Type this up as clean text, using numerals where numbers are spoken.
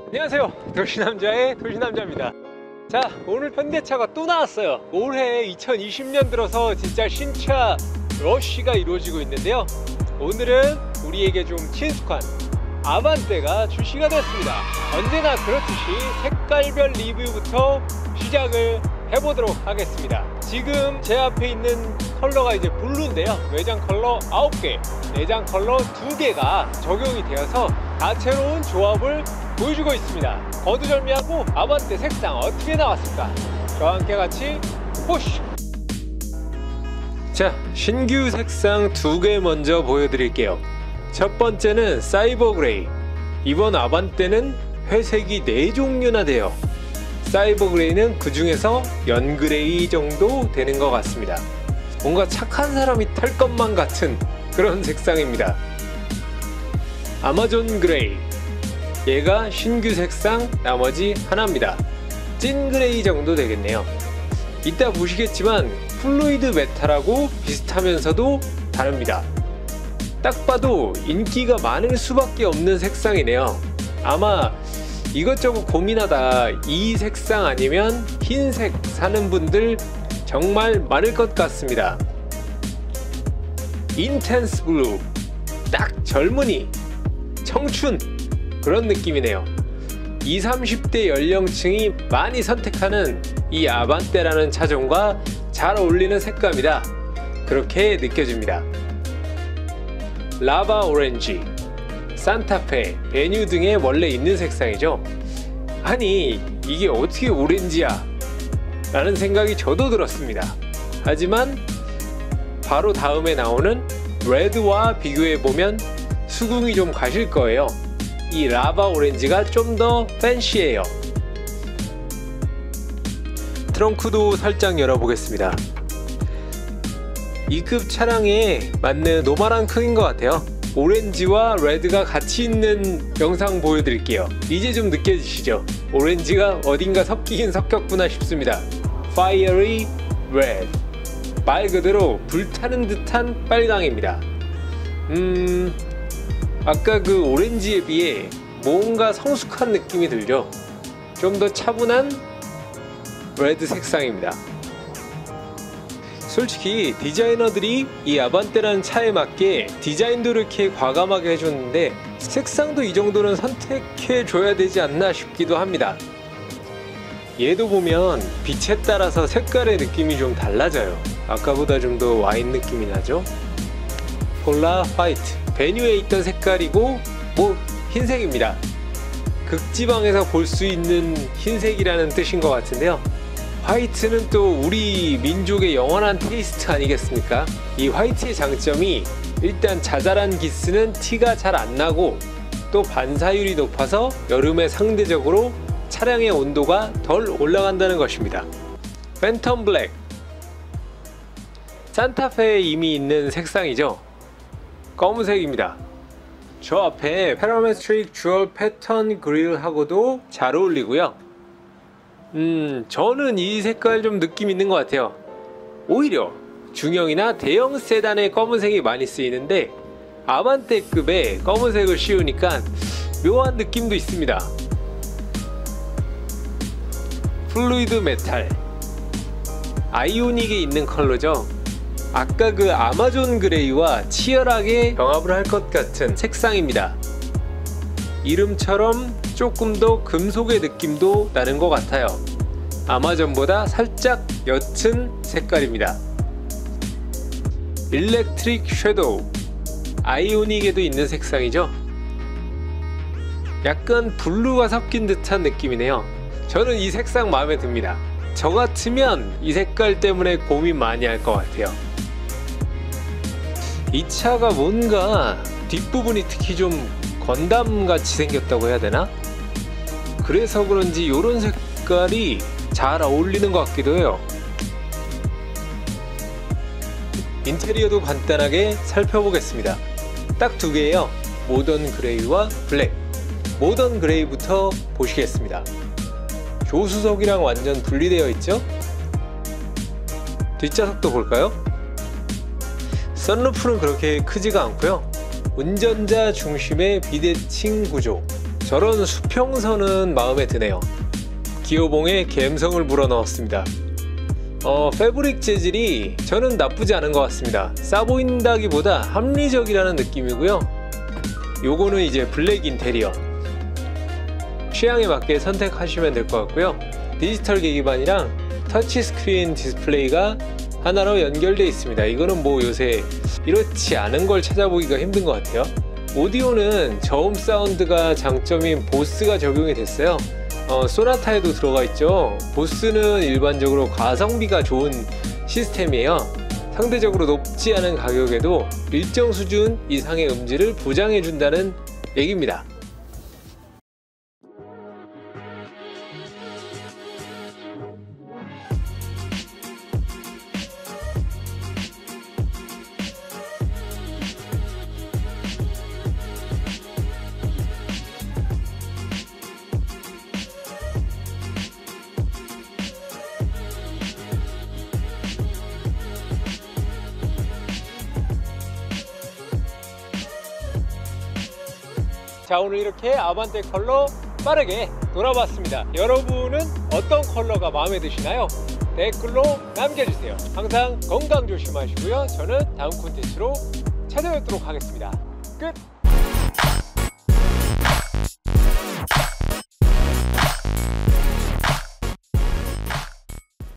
안녕하세요, 도시남자의 도시남자입니다. 자, 오늘 현대차가 또 나왔어요. 올해 2020년 들어서 진짜 신차 러쉬가 이루어지고 있는데요, 오늘은 우리에게 좀 친숙한 아반떼가 출시가 됐습니다. 언제나 그렇듯이 색깔별 리뷰부터 시작을 해보도록 하겠습니다. 지금 제 앞에 있는 컬러가 이제 블루인데요, 외장 컬러 9개, 내장 컬러 2개가 적용이 되어서 다채로운 조합을 보여주고 있습니다. 거두절미하고 아반떼 색상 어떻게 나왔을까? 저와 함께 같이 보시죠. 자, 신규 색상 2개 먼저 보여드릴게요. 첫 번째는 사이버 그레이. 이번 아반떼는 회색이 4종류나 돼요. 사이버 그레이는 그 중에서 연그레이 정도 되는 것 같습니다. 뭔가 착한 사람이 탈 것만 같은 그런 색상입니다. 아마존 그레이. 얘가 신규 색상 나머지 하나입니다. 찐 그레이 정도 되겠네요. 이따 보시겠지만 플루이드 메탈하고 비슷하면서도 다릅니다. 딱 봐도 인기가 많을 수밖에 없는 색상이네요. 아마 이것저것 고민하다 이 색상 아니면 흰색 사는 분들 정말 많을 것 같습니다. 인텐스 블루. 딱 젊은이, 청춘 그런 느낌이네요. 20, 30대 연령층이 많이 선택하는 이 아반떼라는 차종과 잘 어울리는 색감이다, 그렇게 느껴집니다. 라바 오렌지, 산타페, 베뉴 등에 원래 있는 색상이죠. 아니 이게 어떻게 오렌지야? 라는 생각이 저도 들었습니다. 하지만 바로 다음에 나오는 레드와 비교해보면 수긍이 좀 가실 거예요. 이 라바 오렌지가 좀 더 팬시해요. 트렁크도 살짝 열어보겠습니다. 2급 차량에 맞는 노멀한 크기인 것 같아요. 오렌지와 레드가 같이 있는 영상 보여드릴게요. 이제 좀 느껴지시죠? 오렌지가 어딘가 섞이긴 섞였구나 싶습니다. Fiery Red. 말 그대로 불타는 듯한 빨강입니다. 아까 그 오렌지에 비해 뭔가 성숙한 느낌이 들죠? 좀 더 차분한 레드 색상입니다. 솔직히 디자이너들이 이 아반떼라는 차에 맞게 디자인도 이렇게 과감하게 해줬는데 색상도 이 정도는 선택해줘야 되지 않나 싶기도 합니다. 얘도 보면 빛에 따라서 색깔의 느낌이 좀 달라져요. 아까보다 좀 더 와인 느낌이 나죠? 폴라 화이트. 베뉴에 있던 색깔이고 뭐 흰색입니다. 극지방에서 볼 수 있는 흰색이라는 뜻인 것 같은데요, 화이트는 또 우리 민족의 영원한 테이스트 아니겠습니까? 이 화이트의 장점이 일단 자잘한 기스는 티가 잘 안 나고 또 반사율이 높아서 여름에 상대적으로 차량의 온도가 덜 올라간다는 것입니다. 팬텀 블랙. 산타페에 이미 있는 색상이죠. 검은색입니다. 저 앞에 파라메트릭 주얼 패턴 그릴하고도 잘 어울리고요. 저는 이 색깔 좀 느낌 있는 것 같아요. 오히려 중형이나 대형 세단에 검은색이 많이 쓰이는데 아반떼급에 검은색을 씌우니까 묘한 느낌도 있습니다. 플루이드 메탈. 아이오닉에 있는 컬러죠. 아까 그 아마존 그레이와 치열하게 병합을 할 것 같은 색상입니다. 이름처럼 조금 더 금속의 느낌도 나는 것 같아요. 아마존보다 살짝 옅은 색깔입니다. 일렉트릭 섀도우. 아이오닉에도 있는 색상이죠. 약간 블루가 섞인 듯한 느낌이네요. 저는 이 색상 마음에 듭니다. 저 같으면 이 색깔 때문에 고민 많이 할 것 같아요. 이 차가 뭔가 뒷부분이 특히 좀 건담같이 생겼다고 해야 되나? 그래서 그런지 이런 색깔이 잘 어울리는 것 같기도 해요. 인테리어도 간단하게 살펴보겠습니다. 딱 2개예요. 모던 그레이와 블랙. 모던 그레이부터 보시겠습니다. 조수석이랑 완전 분리되어 있죠? 뒷좌석도 볼까요? 선루프는 그렇게 크지가 않고요. 운전자 중심의 비대칭 구조. 저런 수평선은 마음에 드네요. 기어봉에 감성을 불어넣었습니다. 패브릭 재질이 저는 나쁘지 않은 것 같습니다. 싸 보인다기보다 합리적이라는 느낌이고요. 요거는 이제 블랙 인테리어, 취향에 맞게 선택하시면 될 것 같고요. 디지털 계기판이랑 터치스크린 디스플레이가 하나로 연결되어 있습니다. 이거는 뭐 요새 이렇지 않은 걸 찾아보기가 힘든 것 같아요. 오디오는 저음 사운드가 장점인 보스가 적용이 됐어요. 소나타에도 들어가 있죠. 보스는 일반적으로 가성비가 좋은 시스템이에요. 상대적으로 높지 않은 가격에도 일정 수준 이상의 음질을 보장해 준다는 얘기입니다. 자, 오늘 이렇게 아반떼 컬러 빠르게 돌아봤습니다. 여러분은 어떤 컬러가 마음에 드시나요? 댓글로 남겨주세요. 항상 건강 조심하시고요. 저는 다음 콘텐츠로 찾아뵙도록 하겠습니다. 끝!